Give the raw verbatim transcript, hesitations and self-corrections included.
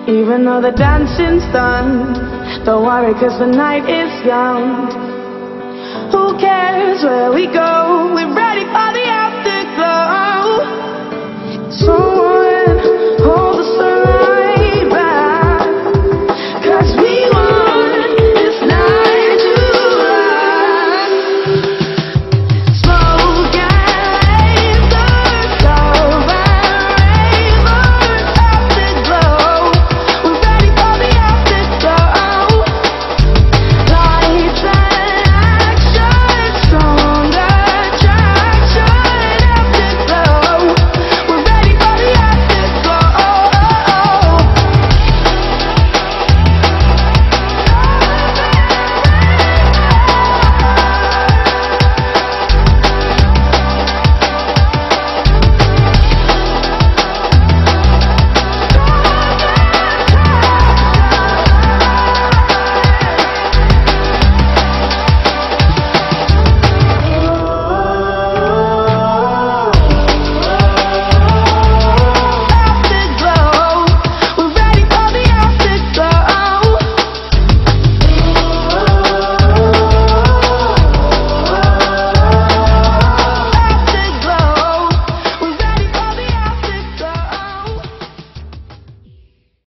Even though the dancing's done, don't worry cause the night is young. Who cares where we go, we're ready